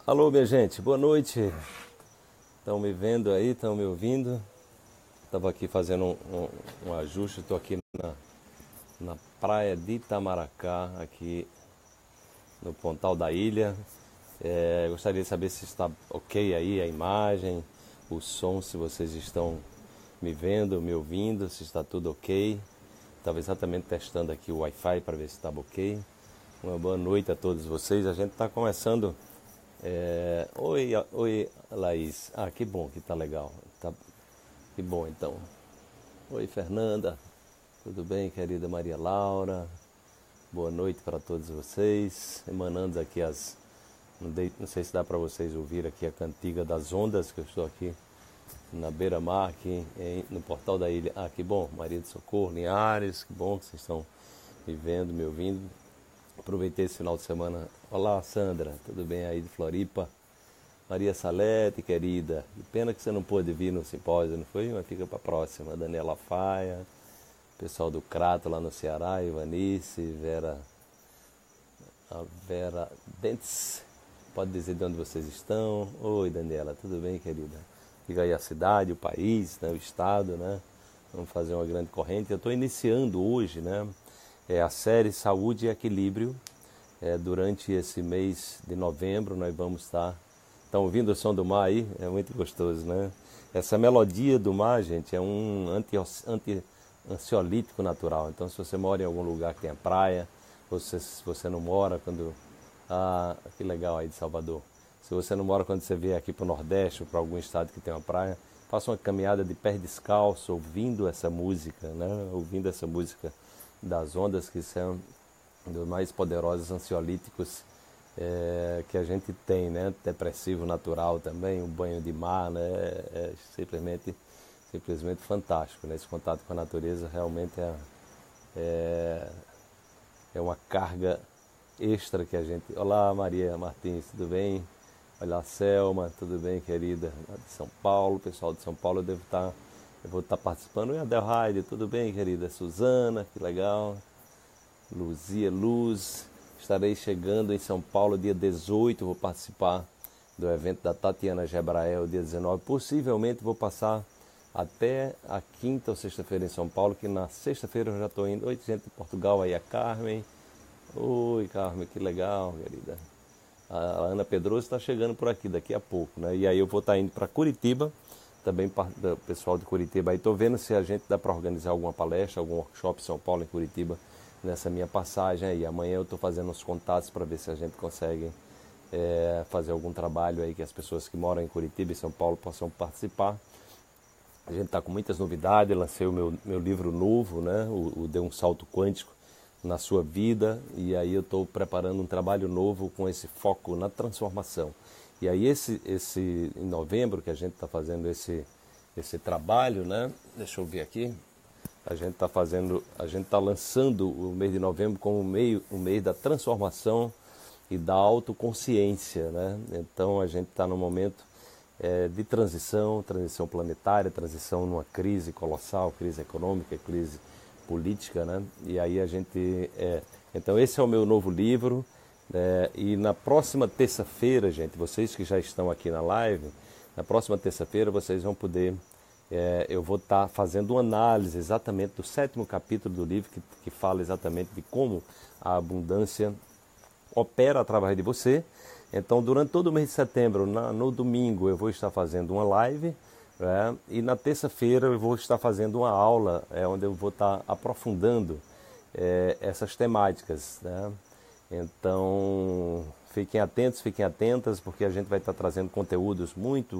Alô, minha gente, boa noite. Estão me vendo aí, estão me ouvindo? Estava aqui fazendo um ajuste, estou aqui na praia de Itamaracá, aqui no Pontal da Ilha. Gostaria de saber se está ok aí a imagem, o som, se vocês estão me vendo, me ouvindo, se está tudo ok. Estava exatamente testando aqui o Wi-Fi para ver se estava ok. Uma boa noite a todos vocês. A gente está começando. Oi, Laís. Ah, que bom que tá legal. Que bom então. Oi, Fernanda. Tudo bem, querida Maria Laura? Boa noite para todos vocês. Emanando aqui não sei se dá para vocês ouvir aqui a cantiga das ondas, que eu estou aqui na beira-mar, aqui no Portal da Ilha. Ah, que bom. Maria de Socorro, Linhares. Que bom que vocês estão me vendo, me ouvindo. Aproveitei esse final de semana. Olá, Sandra, tudo bem aí de Floripa? Maria Salete, querida, que pena que você não pôde vir no simpósio, não foi? Mas fica para a próxima. Daniela Faia, pessoal do Crato lá no Ceará, Ivanice, a Vera Dentes, pode dizer de onde vocês estão? Oi, Daniela, tudo bem, querida? Fica aí a cidade, o país, né, o estado, né? Vamos fazer uma grande corrente. Eu estou iniciando hoje, né? A série Saúde e Equilíbrio. Durante esse mês de novembro nós vamos estar... Estão ouvindo o som do mar aí? É muito gostoso, né? Essa melodia do mar, gente, é um ansiolítico natural. Então, se você mora em algum lugar que tenha praia, ou se você não mora quando... Ah, que legal aí de Salvador. Se você não mora quando você vier aqui para o Nordeste ou para algum estado que tem uma praia, faça uma caminhada de pé descalço, ouvindo essa música, né? Ouvindo essa música das ondas, que são dos mais poderosos ansiolíticos que a gente tem, né? Depressivo natural também, o banho de mar, né? É simplesmente fantástico, né? Esse contato com a natureza realmente é uma carga extra que a gente... Olá, Maria Martins, tudo bem? Olá, Selma, tudo bem, querida? De São Paulo, pessoal de São Paulo, eu vou estar participando. Oi, Adelraide, tudo bem, querida? Suzana, que legal. Luzia Luz, estarei chegando em São Paulo dia 18, vou participar do evento da Tatiana Gebrael dia 19. Possivelmente vou passar até a quinta ou sexta-feira em São Paulo, que na sexta-feira eu já estou indo. Oi, gente de Portugal, aí a Carmen. Oi, Carmen, que legal, querida. A Ana Pedroso está chegando por aqui daqui a pouco, né? E aí eu vou estar indo para Curitiba, também do pessoal de Curitiba. Aí estou vendo se a gente dá para organizar alguma palestra, algum workshop em São Paulo, em Curitiba, nessa minha passagem aí. Amanhã eu estou fazendo uns contatos para ver se a gente consegue fazer algum trabalho aí que as pessoas que moram em Curitiba e São Paulo possam participar. A gente está com muitas novidades, lancei o meu livro novo, né? O Dê um Salto Quântico na Sua Vida, e aí eu estou preparando um trabalho novo com esse foco na transformação. E aí em novembro que a gente está fazendo esse trabalho, né? Deixa eu ver aqui. A gente está lançando o mês de novembro como o mês da transformação e da autoconsciência, né? Então a gente está num momento de transição planetária, transição numa crise colossal, crise econômica, crise política, né? E aí então esse é o meu novo livro, e na próxima terça-feira, gente, vocês que já estão aqui na live, na próxima terça-feira vocês vão poder... eu vou estar fazendo uma análise exatamente do 7º capítulo do livro, que fala exatamente de como a abundância opera através de você. Então, durante todo o mês de setembro, no domingo, eu vou estar fazendo uma live, e na terça-feira eu vou estar fazendo uma aula, onde eu vou estar aprofundando essas temáticas, né? Então, fiquem atentos, fiquem atentas, porque a gente vai estar trazendo conteúdos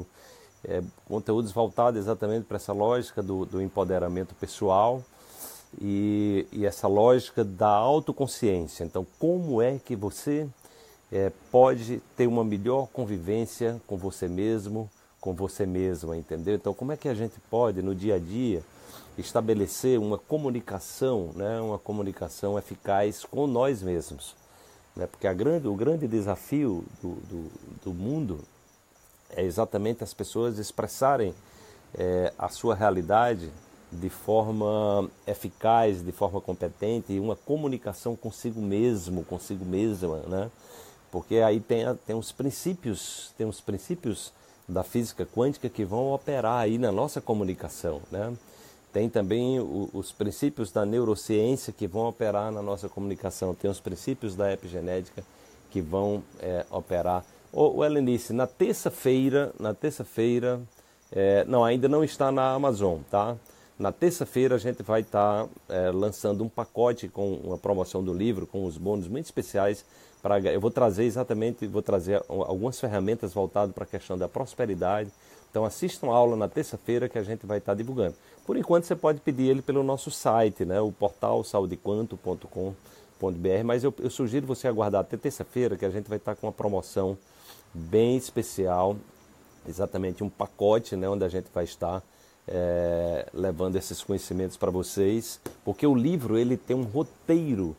voltados exatamente para essa lógica do empoderamento pessoal e essa lógica da autoconsciência. Então, como é que você pode ter uma melhor convivência com você mesmo, com você mesma, entendeu? Então, como é que a gente pode, no dia a dia, estabelecer uma comunicação, né, uma comunicação eficaz com nós mesmos, né? Porque o grande desafio do mundo é exatamente as pessoas expressarem a sua realidade de forma eficaz, de forma competente, e uma comunicação consigo mesmo, consigo mesma, né? porque aí tem os princípios da física quântica que vão operar aí na nossa comunicação, né? Tem também os princípios da neurociência que vão operar na nossa comunicação, tem os princípios da epigenética que vão operar. Ô Helenice, na terça-feira, não, ainda não está na Amazon, tá? Na terça-feira a gente vai estar lançando um pacote com uma promoção do livro, com os bônus muito especiais. Eu vou trazer algumas ferramentas voltadas para a questão da prosperidade. Então assistam a aula na terça-feira que a gente vai estar divulgando. Por enquanto você pode pedir ele pelo nosso site, né? O portal saudequanto.com.br, mas eu sugiro você aguardar até terça-feira que a gente vai estar com uma promoção bem especial, exatamente um pacote, né? Onde a gente vai estar levando esses conhecimentos para vocês, porque o livro ele tem um roteiro.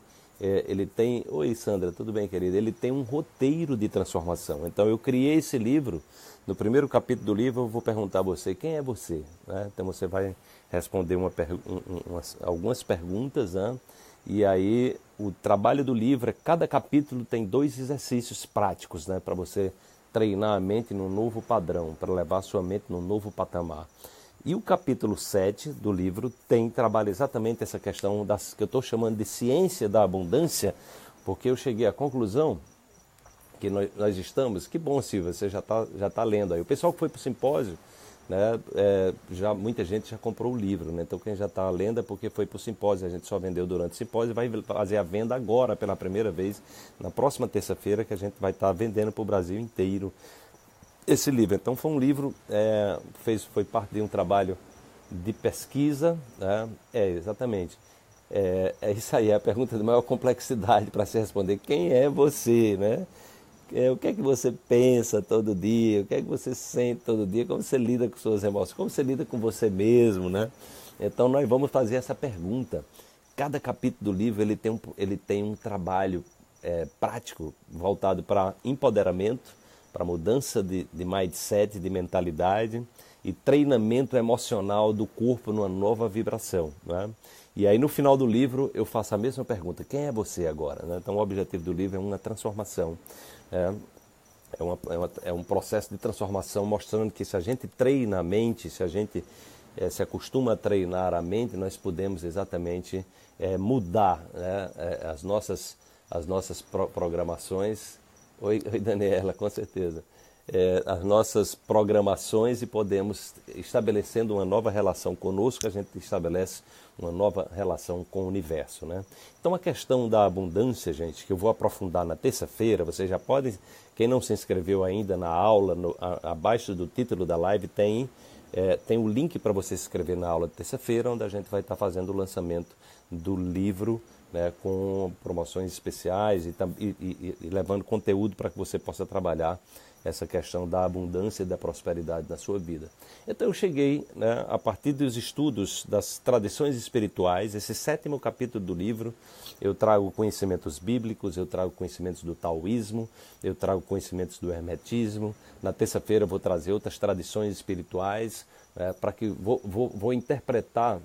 Oi Sandra, tudo bem, querida? Ele tem um roteiro de transformação. Então eu criei esse livro. No primeiro capítulo do livro eu vou perguntar a você, quem é você? Né? Então você vai responder algumas perguntas, né? E aí o trabalho do livro cada capítulo tem 2 exercícios práticos, né? Para você treinar a mente num novo padrão, para levar a sua mente num novo patamar. E o capítulo 7 do livro trabalha exatamente essa questão que eu estou chamando de ciência da abundância, porque eu cheguei à conclusão que nós estamos... Que bom, Silvia, você já tá lendo aí. O pessoal que foi para o simpósio, né, muita gente já comprou o livro, né? Então quem já está lendo é porque foi para o simpósio, a gente só vendeu durante o simpósio e vai fazer a venda agora pela primeira vez, na próxima terça-feira, que a gente vai estar vendendo para o Brasil inteiro esse livro. Então foi um livro, foi parte de um trabalho de pesquisa, né? Exatamente. É isso aí, é a pergunta de maior complexidade para se responder. Quem é você, né? O que é que você pensa todo dia? O que é que você sente todo dia? Como você lida com suas emoções? Como você lida com você mesmo, né? Então nós vamos fazer essa pergunta. Cada capítulo do livro ele tem um trabalho prático voltado para empoderamento, para mudança de mindset, de mentalidade e treinamento emocional do corpo numa nova vibração, né? E aí no final do livro eu faço a mesma pergunta, quem é você agora? Né? Então o objetivo do livro é uma transformação, é um processo de transformação mostrando que se a gente treina a mente, se a gente se acostuma a treinar a mente, nós podemos exatamente mudar, né? as nossas programações. Oi, Daniela, com certeza. As nossas programações e podemos, estabelecendo uma nova relação conosco, a gente estabelece uma nova relação com o universo, né? Então a questão da abundância, gente, que eu vou aprofundar na terça-feira, vocês já podem, quem não se inscreveu ainda na aula, abaixo do título da live tem o link para você se inscrever na aula de terça-feira, onde a gente vai estar fazendo o lançamento do livro, né, com promoções especiais e levando conteúdo para que você possa trabalhar essa questão da abundância e da prosperidade na sua vida. Então eu cheguei, né, a partir dos estudos das tradições espirituais, esse 7º capítulo do livro, eu trago conhecimentos bíblicos, eu trago conhecimentos do taoísmo, eu trago conhecimentos do hermetismo. Na terça-feira eu vou trazer outras tradições espirituais, para que vou interpretar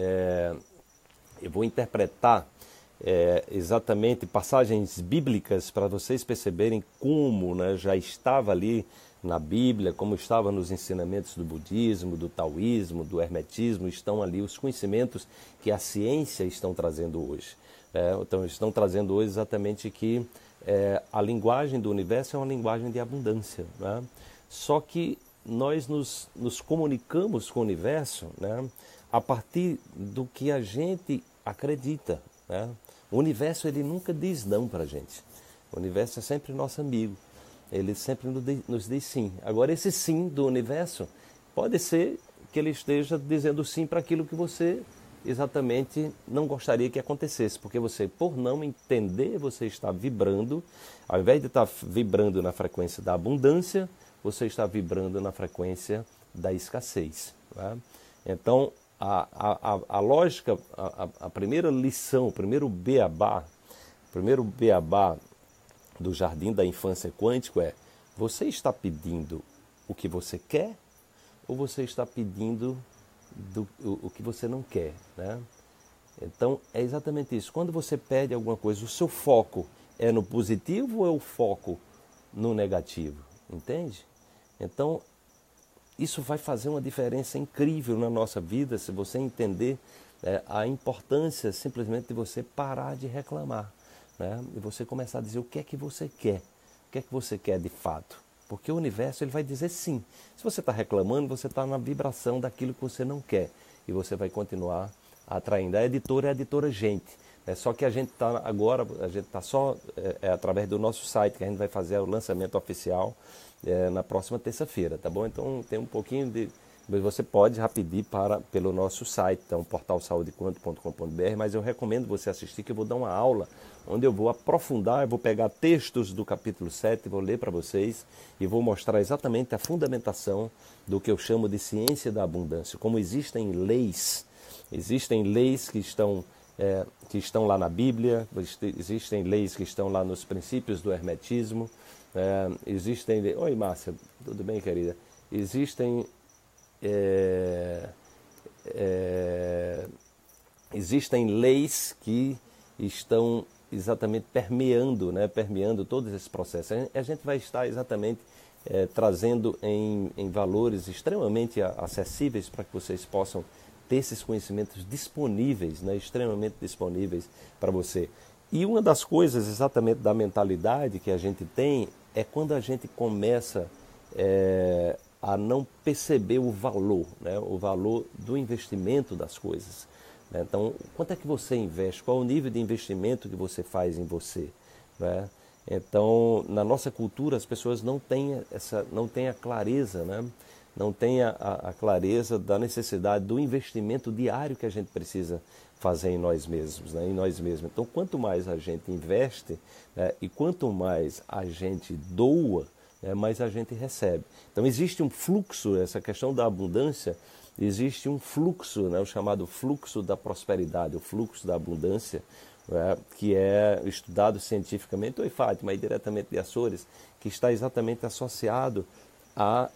exatamente passagens bíblicas para vocês perceberem como, né, já estava ali na Bíblia, como estava nos ensinamentos do budismo, do taoísmo, do hermetismo, estão ali os conhecimentos que a ciência estão trazendo hoje. Então estão trazendo hoje exatamente que a linguagem do universo é uma linguagem de abundância, né? Só que nós nos comunicamos com o universo, né, a partir do que a gente acredita, né? O universo ele nunca diz não para a gente. O universo é sempre nosso amigo. Ele sempre nos diz sim. Agora esse sim do universo pode ser que ele esteja dizendo sim para aquilo que você exatamente não gostaria que acontecesse, porque você, por não entender, você está vibrando, ao invés de estar vibrando na frequência da abundância, você está vibrando na frequência da escassez, né? Então a lógica, a primeira lição, o primeiro beabá do Jardim da Infância Quântico é: você está pedindo o que você quer ou você está pedindo o que você não quer, né? Então é exatamente isso. Quando você pede alguma coisa, o seu foco é no positivo ou é o foco no negativo? Entende? Então, isso vai fazer uma diferença incrível na nossa vida se você entender a importância simplesmente de você parar de reclamar, né? E você começar a dizer o que é que você quer, o que é que você quer de fato. Porque o universo ele vai dizer sim. Se você está reclamando, você está na vibração daquilo que você não quer e você vai continuar atraindo. A editora é a editora Gente. Só que a gente está agora, a gente está só através do nosso site que a gente vai fazer o lançamento oficial na próxima terça-feira, tá bom? Então tem um pouquinho de... Você pode rapidinho pelo nosso site, então portalsaudequanto.com.br, mas eu recomendo você assistir que eu vou dar uma aula onde eu vou aprofundar, eu vou pegar textos do capítulo 7, vou ler para vocês e vou mostrar exatamente a fundamentação do que eu chamo de ciência da abundância, como existem leis que estão lá na Bíblia, existem leis que estão lá nos princípios do hermetismo, Oi, Márcia, tudo bem, querida? Existem leis que estão exatamente permeando todos esses processos. A gente vai estar exatamente trazendo em valores extremamente acessíveis para que vocês possam ter esses conhecimentos disponíveis, extremamente disponíveis para você. E uma das coisas exatamente da mentalidade que a gente tem é quando a gente começa a não perceber o valor do investimento das coisas. Então, quanto é que você investe? Qual é o nível de investimento que você faz em você? Né? Então, na nossa cultura, as pessoas não têm a clareza, não têm a clareza da necessidade do investimento diário que a gente precisa fazer em nós mesmos. Então, quanto mais a gente investe e quanto mais a gente doa, mais a gente recebe. Então existe um fluxo, essa questão da abundância, existe um fluxo, o chamado fluxo da prosperidade, o fluxo da abundância, que é estudado cientificamente, oi Fátima, aí diretamente de Açores, que está exatamente associado a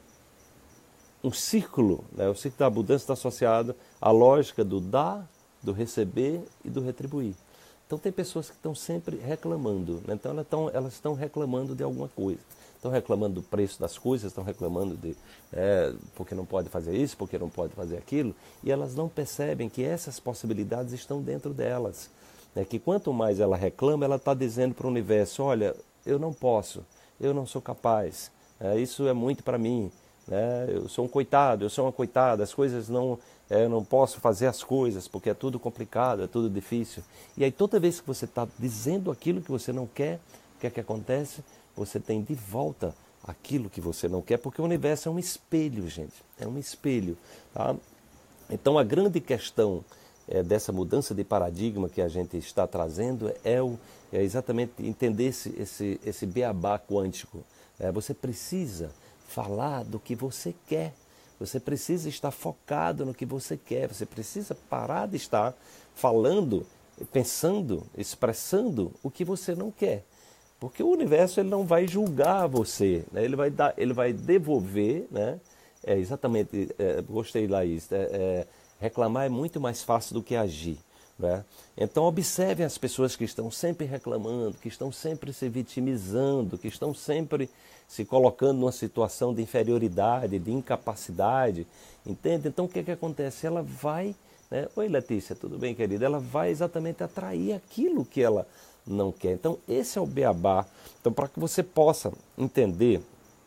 um círculo, o círculo da abundância está associado à lógica do dar, do receber e do retribuir. Então tem pessoas que estão sempre reclamando, então elas estão reclamando de alguma coisa. Estão reclamando do preço das coisas, estão reclamando porque não pode fazer isso, porque não pode fazer aquilo, e elas não percebem que essas possibilidades estão dentro delas. Que quanto mais ela reclama, ela está dizendo para o universo, olha, eu não posso, eu não sou capaz, isso é muito para mim, eu sou um coitado, eu sou uma coitada, as coisas não... eu não posso fazer as coisas porque é tudo complicado, é tudo difícil. E aí toda vez que você está dizendo aquilo que você não quer, o que é que acontece? Você tem de volta aquilo que você não quer, porque o universo é um espelho, gente. É um espelho. Tá? Então a grande questão dessa mudança de paradigma que a gente está trazendo é exatamente entender esse beabá quântico. Você precisa falar do que você quer. Você precisa estar focado no que você quer. Você precisa parar de estar falando, pensando, expressando o que você não quer. Porque o universo ele não vai julgar você, ele vai devolver, exatamente, gostei lá isso, reclamar é muito mais fácil do que agir. Então observem as pessoas que estão sempre reclamando, que estão sempre se vitimizando, que estão sempre se colocando numa situação de inferioridade, de incapacidade, entende? Então o que acontece? Ela vai, oi Letícia, tudo bem querida? Ela vai exatamente atrair aquilo que ela não quer. Então esse é o beabá. Então para que você possa entender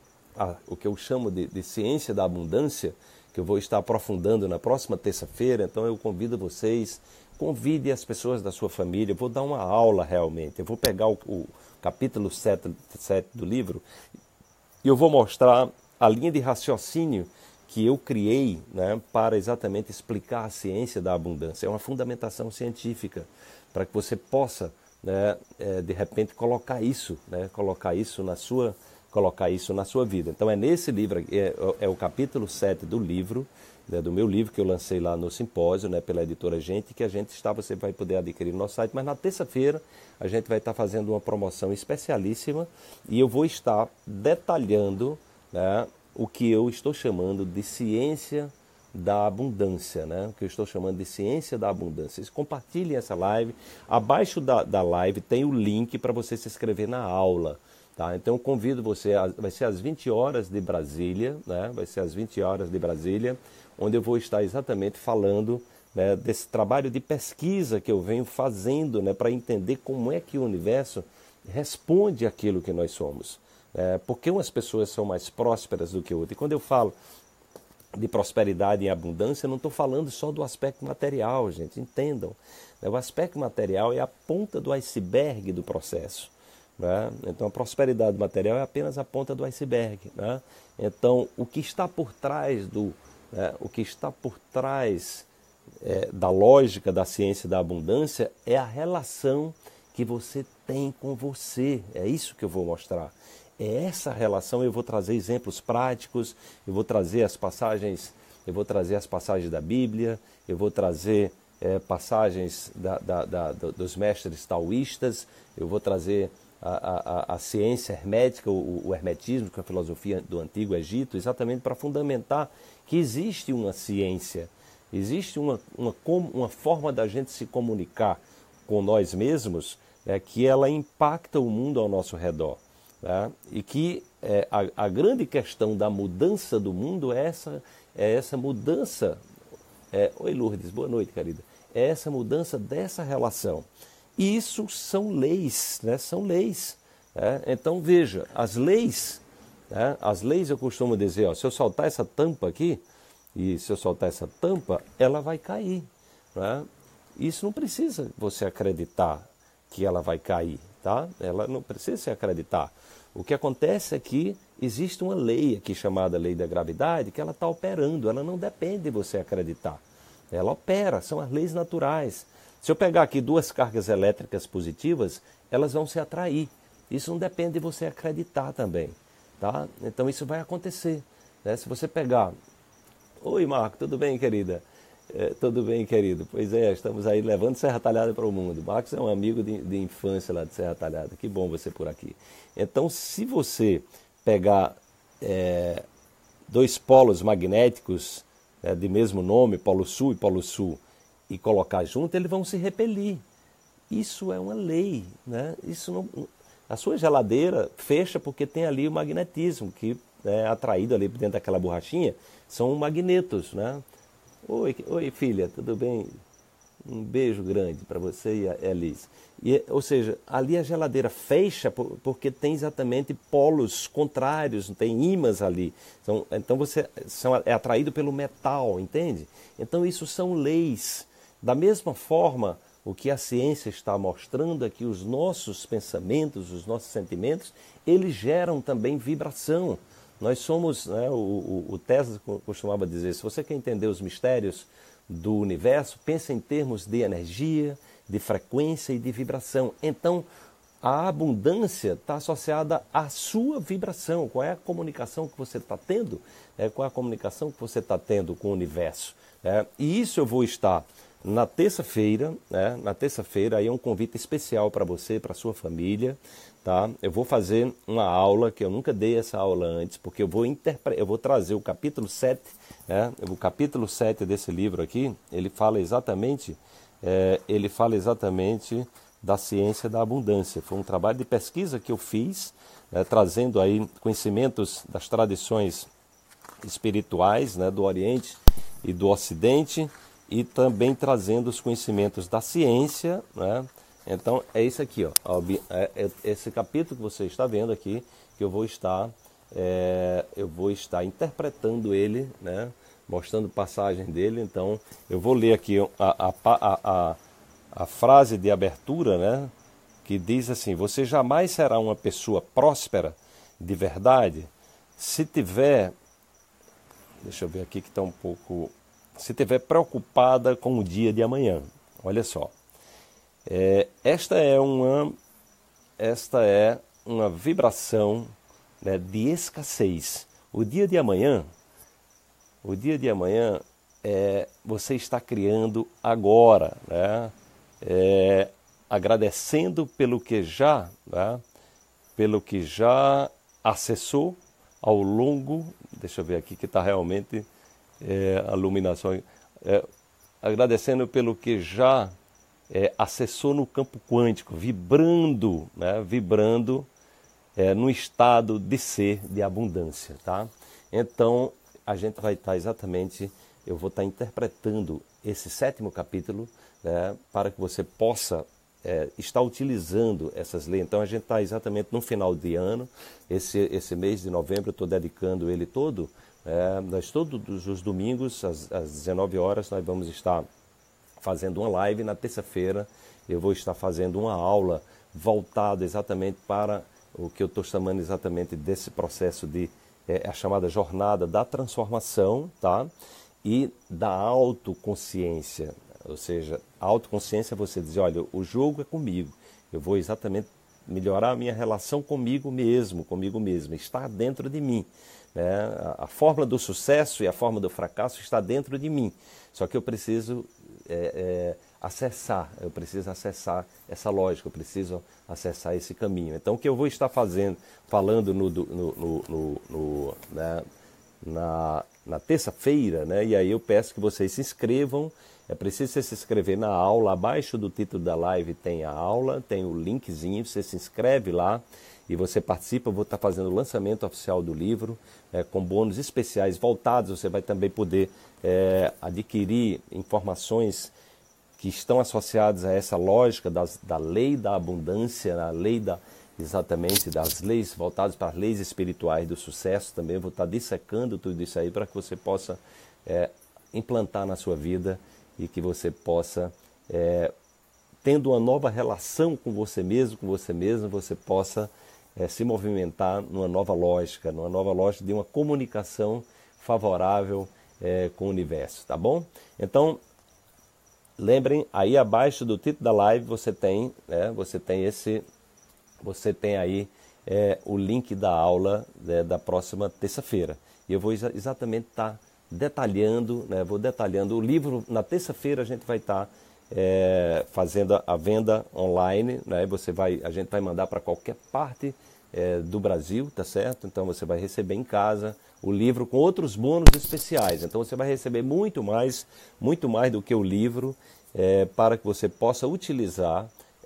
o que eu chamo de ciência da abundância, que eu vou estar aprofundando na próxima terça-feira, então eu convido vocês, convide as pessoas da sua família, eu vou dar uma aula realmente, eu vou pegar o capítulo 7 do livro e eu vou mostrar a linha de raciocínio que eu criei para exatamente explicar a ciência da abundância. É uma fundamentação científica para que você possa, de repente, colocar isso na sua vida. Então é nesse livro, é o capítulo 7 do livro, do meu livro que eu lancei lá no simpósio, pela editora Gente, que você vai poder adquirir no nosso site, mas na terça-feira a gente vai estar fazendo uma promoção especialíssima e eu vou estar detalhando o que eu estou chamando de ciência da abundância, né? Que eu estou chamando de ciência da abundância. Vocês compartilhem essa live. Abaixo da live tem o link para você se inscrever na aula. Tá? Então eu convido você, vai ser às 20 horas de Brasília, né? Vai ser às 20 horas de Brasília, onde eu vou estar exatamente falando, né, desse trabalho de pesquisa que eu venho fazendo, né, para entender como é que o universo responde àquilo que nós somos. Porque umas pessoas são mais prósperas do que outras. E quando eu falo de prosperidade e abundância, eu não estou falando só do aspecto material, gente, entendam. O aspecto material é a ponta do iceberg do processo. Né? Então a prosperidade material é apenas a ponta do iceberg. Né? Então o que está por trás da lógica da ciência da abundância é a relação que você tem com você. É isso que eu vou mostrar. É essa relação. Eu vou trazer exemplos práticos, eu vou trazer as passagens da Bíblia, eu vou trazer passagens dos mestres taoístas, eu vou trazer a ciência hermética, o hermetismo, que é a filosofia do Antigo Egito, exatamente para fundamentar que existe uma ciência, existe uma forma da gente se comunicar com nós mesmos, que ela impacta o mundo ao nosso redor. Né? E que a grande questão da mudança do mundo é essa mudança. Oi Lourdes, boa noite, querida. É essa mudança dessa relação. E isso são leis, né? São leis. Então veja, as leis eu costumo dizer, ó, se eu soltar essa tampa aqui, e se eu soltar essa tampa, ela vai cair. Né? Isso não precisa você acreditar que ela vai cair, tá? Ela não precisa se acreditar. O que acontece é que existe uma lei aqui chamada lei da gravidade que ela está operando, ela não depende de você acreditar. Ela opera, são as leis naturais. Se eu pegar aqui duas cargas elétricas positivas, elas vão se atrair. Isso não depende de você acreditar também. Tá? Então isso vai acontecer. Né? Se você pegar... Oi Marco, tudo bem, querida? Tudo bem, querido? Pois é, estamos aí levando Serra Talhada para o mundo. Marcos é um amigo de infância lá de Serra Talhada. Que bom você por aqui. Então, se você pegar dois polos magnéticos de mesmo nome, Polo Sul e Polo Sul, e colocar junto, eles vão se repelir. Isso é uma lei. Né? Isso não... A sua geladeira fecha porque tem ali o magnetismo, que é atraído ali dentro daquela borrachinha, são magnetos, né? Oi, filha, tudo bem? Um beijo grande para você e a Elis. Ou seja, ali a geladeira fecha porque tem exatamente polos contrários, tem ímãs ali. Então você é atraído pelo metal, entende? Então isso são leis. Da mesma forma, o que a ciência está mostrando é que os nossos pensamentos, os nossos sentimentos, eles geram também vibração. Nós somos, né, o Tesla costumava dizer, se você quer entender os mistérios do universo, pensa em termos de energia, de frequência e de vibração. Então, a abundância está associada à sua vibração. Qual é a comunicação que você está tendo? Qual é a comunicação que você está tendo com o universo? E isso eu vou estar na terça-feira, né? Na terça-feira, aí é um convite especial para você, para a sua família. Tá? Eu vou fazer uma aula, que eu nunca dei essa aula antes, porque eu vou trazer o capítulo 7, né? O capítulo 7 desse livro aqui, ele fala exatamente da ciência da abundância. Foi um trabalho de pesquisa que eu fiz, trazendo aí conhecimentos das tradições espirituais, né, do Oriente e do Ocidente, e também trazendo os conhecimentos da ciência, né? Então é isso aqui, ó, esse capítulo que você está vendo aqui, que eu vou estar interpretando ele, né, mostrando passagem dele. Então eu vou ler aqui a frase de abertura, né, que diz assim: você jamais será uma pessoa próspera de verdade se tiver, deixa eu ver aqui que está um pouco, se tiver preocupada com o dia de amanhã. Olha só. Esta é uma vibração, né, de escassez. O dia de amanhã, você está criando agora, né? Agradecendo pelo que já acessou ao longo, deixa eu ver aqui que está realmente a iluminação. Agradecendo pelo que já acessou no campo quântico, vibrando, né? Vibrando no estado de ser, de abundância, tá? Então, a gente vai estar exatamente, eu vou estar interpretando esse 7º capítulo, né, para que você possa estar utilizando essas leis. Então, a gente está exatamente no final de ano, esse mês de novembro, eu estou dedicando ele todo. Nós todos os domingos, às 19 horas, nós vamos estar fazendo uma live. Na terça-feira, eu vou estar fazendo uma aula voltada exatamente para o que eu estou chamando exatamente desse processo de a chamada jornada da transformação, tá? E da autoconsciência. Ou seja, a autoconsciência é você dizer, olha, o jogo é comigo, eu vou exatamente melhorar a minha relação comigo mesmo, está dentro de mim. Né? A fórmula do sucesso e a fórmula do fracasso está dentro de mim, só que eu preciso acessar essa lógica, eu preciso acessar esse caminho. Então, o que eu vou estar falando na terça-feira, né? E aí eu peço que vocês se inscrevam. É preciso você se inscrever na aula. Abaixo do título da live tem a aula, tem o linkzinho, você se inscreve lá e você participa. Eu vou estar fazendo o lançamento oficial do livro, com bônus especiais voltados. Você vai também poder adquirir informações que estão associadas a essa lógica da lei da abundância, a lei exatamente das leis voltadas para as leis espirituais do sucesso. Também eu vou estar dissecando tudo isso aí para que você possa implantar na sua vida e que você possa, tendo uma nova relação com você mesmo, você possa se movimentar numa nova lógica de uma comunicação favorável com o universo, tá bom? Então, lembrem, aí abaixo do título da live você tem aí o link da aula da próxima terça-feira. E eu vou exatamente estar detalhando, né? Vou detalhando o livro. Na terça-feira a gente vai estar fazendo a venda online, né? A gente vai mandar para qualquer parte do Brasil, tá certo? Então você vai receber em casa o livro com outros bônus especiais. Então você vai receber muito mais do que o livro, para que você possa utilizar.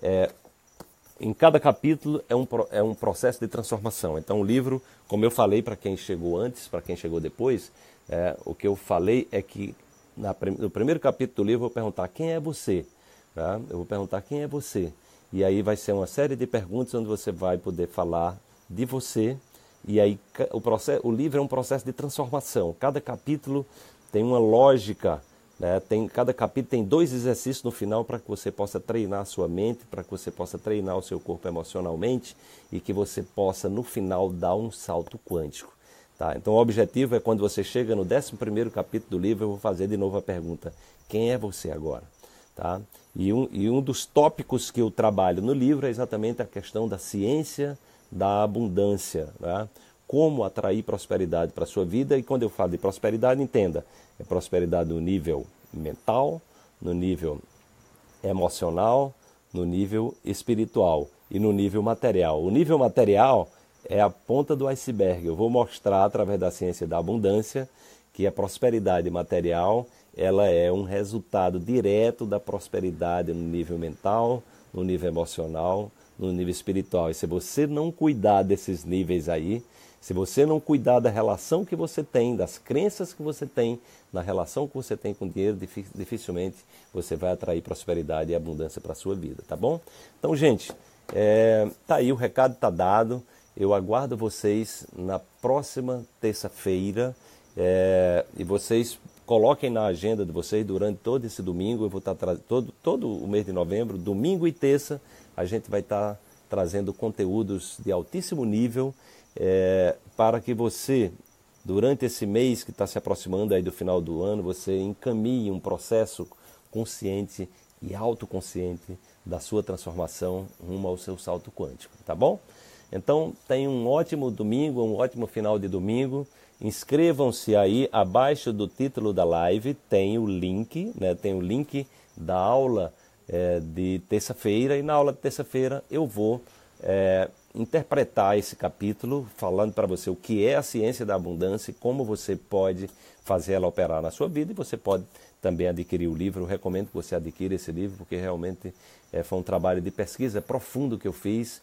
Em cada capítulo é um processo de transformação. Então o livro, como eu falei para quem chegou antes, para quem chegou depois, o que eu falei é que no primeiro capítulo do livro eu vou perguntar quem é você. Tá? Eu vou perguntar quem é você. E aí vai ser uma série de perguntas onde você vai poder falar de você. E aí o livro é um processo de transformação. Cada capítulo tem uma lógica, né? Cada capítulo tem 2 exercícios no final para que você possa treinar a sua mente, para que você possa treinar o seu corpo emocionalmente e que você possa, no final, dar um salto quântico. Tá? Então o objetivo é, quando você chega no 11º capítulo do livro, eu vou fazer de novo a pergunta: quem é você agora? Tá? E um dos tópicos que eu trabalho no livro é exatamente a questão da ciência da abundância, né? Como atrair prosperidade para a sua vida. E quando eu falo de prosperidade, entenda, é prosperidade no nível mental, no nível emocional, no nível espiritual e no nível material. O nível material é a ponta do iceberg. Eu vou mostrar através da ciência da abundância que a prosperidade material ela é um resultado direto da prosperidade no nível mental, no nível emocional, no nível espiritual. E se você não cuidar desses níveis aí, se você não cuidar da relação que você tem, das crenças que você tem, na relação que você tem com o dinheiro, dificilmente você vai atrair prosperidade e abundância para a sua vida, tá bom? Então, gente, tá aí, o recado tá dado. Eu aguardo vocês na próxima terça-feira, e vocês coloquem na agenda de vocês durante todo esse domingo. Eu vou estar todo o mês de novembro, domingo e terça, a gente vai estar trazendo conteúdos de altíssimo nível, para que você, durante esse mês que está se aproximando aí do final do ano, você encaminhe um processo consciente e autoconsciente da sua transformação rumo ao seu salto quântico, tá bom? Então, tenha um ótimo domingo, um ótimo final de domingo. Inscrevam-se aí, abaixo do título da live tem o link, né? Tem o link da aula de terça-feira, e na aula de terça-feira eu vou interpretar esse capítulo falando para você o que é a ciência da abundância e como você pode fazer ela operar na sua vida. E você pode também adquirir o livro. Eu recomendo que você adquira esse livro, porque realmente foi um trabalho de pesquisa profundo que eu fiz,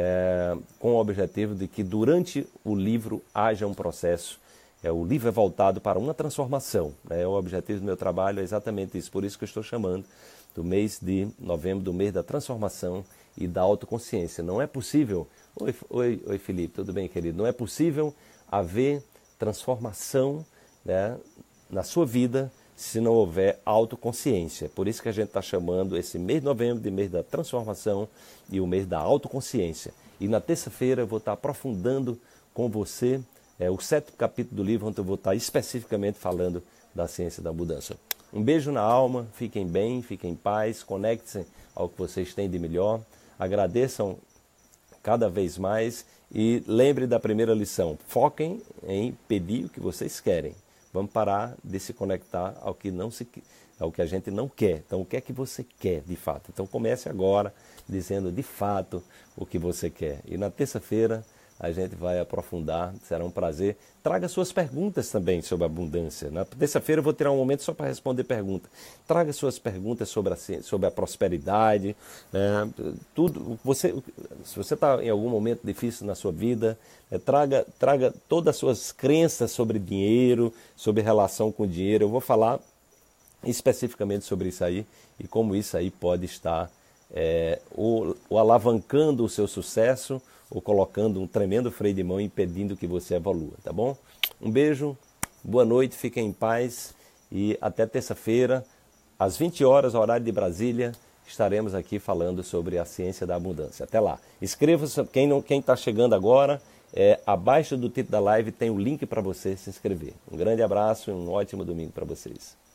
com o objetivo de que durante o livro haja um processo. O livro é voltado para uma transformação. O objetivo do meu trabalho é exatamente isso. Por isso que eu estou chamando do mês de novembro, do mês da transformação e da autoconsciência. Não é possível... Oi, Felipe, tudo bem, querido? Não é possível haver transformação, né, na sua vida se não houver autoconsciência. Por isso que a gente está chamando esse mês de novembro de mês da transformação e o mês da autoconsciência. E na terça-feira eu vou estar aprofundando com você o 7º capítulo do livro, onde eu vou estar especificamente falando da ciência da mudança. Um beijo na alma, fiquem bem, fiquem em paz, conectem-se ao que vocês têm de melhor, agradeçam cada vez mais e lembre da primeira lição, foquem em pedir o que vocês querem. Vamos parar de se conectar ao que a gente não quer. Então, o que é que você quer de fato? Então, comece agora dizendo de fato o que você quer. E na terça-feira a gente vai aprofundar, será um prazer. Traga suas perguntas também sobre a abundância. Na terça-feira eu vou tirar um momento só para responder perguntas. Traga suas perguntas sobre a prosperidade, né? Tudo. Se você está em algum momento difícil na sua vida, traga todas as suas crenças sobre dinheiro, sobre relação com o dinheiro. Eu vou falar especificamente sobre isso aí e como isso aí pode estar ou alavancando o seu sucesso, ou colocando um tremendo freio de mão impedindo que você evolua, tá bom? Um beijo, boa noite, fiquem em paz e até terça-feira, às 20 horas, horário de Brasília, estaremos aqui falando sobre a ciência da abundância. Até lá. Inscreva-se, quem está chegando agora, abaixo do título da live tem o link para você se inscrever. Um grande abraço e um ótimo domingo para vocês.